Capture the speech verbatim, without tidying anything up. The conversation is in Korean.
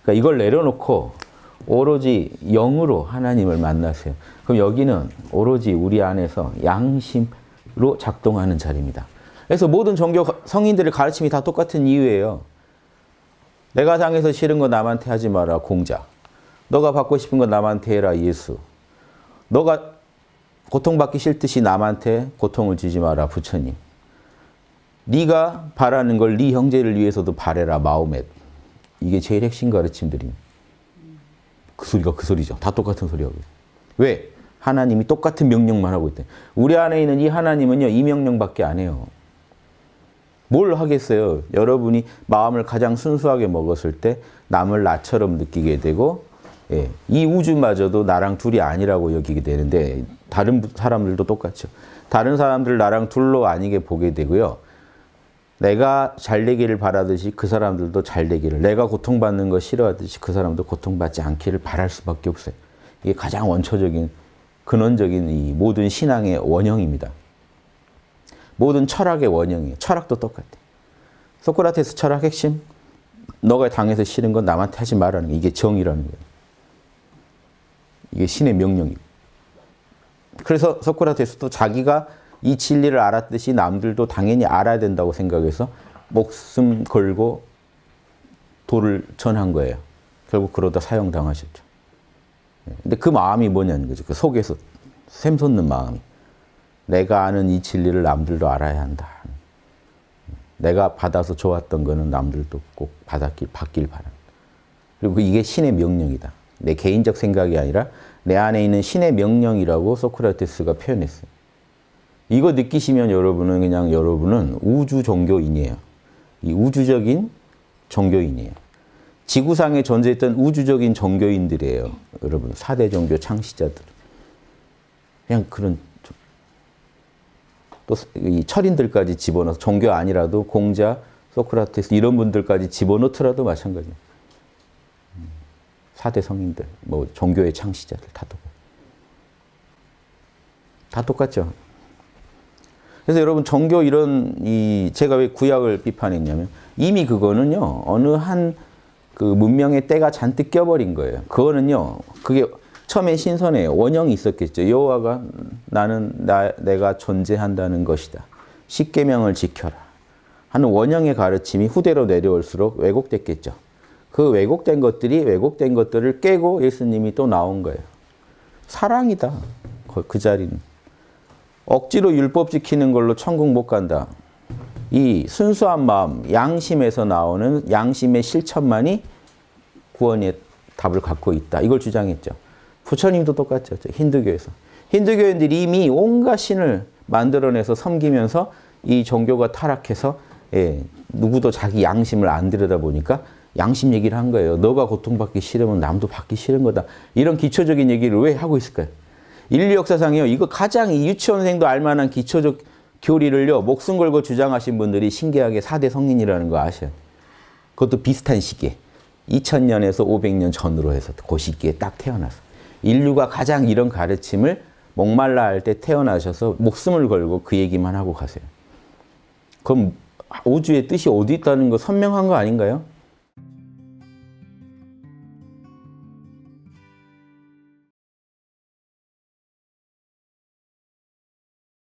그러니까 이걸 내려놓고 오로지 영으로 하나님을 만나세요. 그럼 여기는 오로지 우리 안에서 양심으로 작동하는 자리입니다. 그래서 모든 종교 성인들의 가르침이 다 똑같은 이유예요. 내가 당해서 싫은 거 남한테 하지 마라, 공자. 너가 받고 싶은 거 남한테 해라, 예수. 너가 고통받기 싫듯이 남한테 고통을 주지 마라, 부처님. 네가 바라는 걸 네 형제를 위해서도 바래라, 마호멧. 이게 제일 핵심 가르침들입니다. 그 소리가 그 소리죠. 다 똑같은 소리하고 있어요. 왜? 하나님이 똑같은 명령만 하고 있대. 우리 안에 있는 이 하나님은요, 이 명령밖에 안 해요. 뭘 하겠어요? 여러분이 마음을 가장 순수하게 먹었을 때 남을 나처럼 느끼게 되고, 예, 이 우주마저도 나랑 둘이 아니라고 여기게 되는데, 다른 사람들도 똑같죠. 다른 사람들 나랑 둘로 아니게 보게 되고요. 내가 잘 되기를 바라듯이 그 사람들도 잘 되기를, 내가 고통받는 거 싫어하듯이 그 사람도 고통받지 않기를 바랄 수밖에 없어요. 이게 가장 원초적인, 근원적인 이 모든 신앙의 원형입니다. 모든 철학의 원형이에요. 철학도 똑같아요. 소크라테스 철학 핵심, 너가 당해서 싫은 건 남한테 하지 말라는 게, 이게 정의라는 거예요. 이게 신의 명령이에요. 그래서 소크라테스도 자기가 이 진리를 알았듯이 남들도 당연히 알아야 된다고 생각해서 목숨 걸고 도를 전한 거예요. 결국 그러다 사형당하셨죠. 근데 그 마음이 뭐냐는 거죠. 그 속에서 샘솟는 마음이. 내가 아는 이 진리를 남들도 알아야 한다. 내가 받아서 좋았던 거는 남들도 꼭 받았길, 받길 바란다. 그리고 이게 신의 명령이다. 내 개인적 생각이 아니라 내 안에 있는 신의 명령이라고 소크라테스가 표현했어요. 이거 느끼시면 여러분은 그냥 여러분은 우주 종교인이에요. 이 우주적인 종교인이에요. 지구상에 존재했던 우주적인 종교인들이에요. 여러분, 사대 종교 창시자들. 그냥 그런, 또 이 철인들까지 집어넣어서, 종교 아니라도 공자, 소크라테스 이런 분들까지 집어넣더라도 마찬가지예요. 사대 성인들, 뭐 종교의 창시자들 다 똑같아요. 다 똑같죠. 그래서 여러분, 종교 이런, 이, 제가 왜 구약을 비판했냐면, 이미 그거는요, 어느 한 그 문명의 때가 잔뜩 껴버린 거예요. 그거는요, 그게 처음엔 신선해요. 원형이 있었겠죠. 여호와가 나는 나, 내가 존재한다는 것이다. 십계명을 지켜라. 하는 원형의 가르침이 후대로 내려올수록 왜곡됐겠죠. 그 왜곡된 것들이, 왜곡된 것들을 깨고 예수님이 또 나온 거예요. 사랑이다. 그 자리는. 억지로 율법 지키는 걸로 천국 못 간다. 이 순수한 마음, 양심에서 나오는 양심의 실천만이 구원의 답을 갖고 있다. 이걸 주장했죠. 부처님도 똑같죠. 힌두교에서. 힌두교인들이 이미 온갖 신을 만들어내서 섬기면서 이 종교가 타락해서, 예, 누구도 자기 양심을 안 들여다보니까 양심 얘기를 한 거예요. 너가 고통받기 싫으면 남도 받기 싫은 거다. 이런 기초적인 얘기를 왜 하고 있을까요? 인류 역사상이요, 이거 가장 유치원생도 알만한 기초적 교리를요, 목숨 걸고 주장하신 분들이 신기하게 사대 성인이라는 거 아셔요. 그것도 비슷한 시기에 이천 년에서 오백 년 전으로 해서 그 시기에 딱 태어나서 인류가 가장 이런 가르침을 목말라 할 때 태어나셔서 목숨을 걸고 그 얘기만 하고 가세요. 그럼 우주의 뜻이 어디 있다는 거 선명한 거 아닌가요?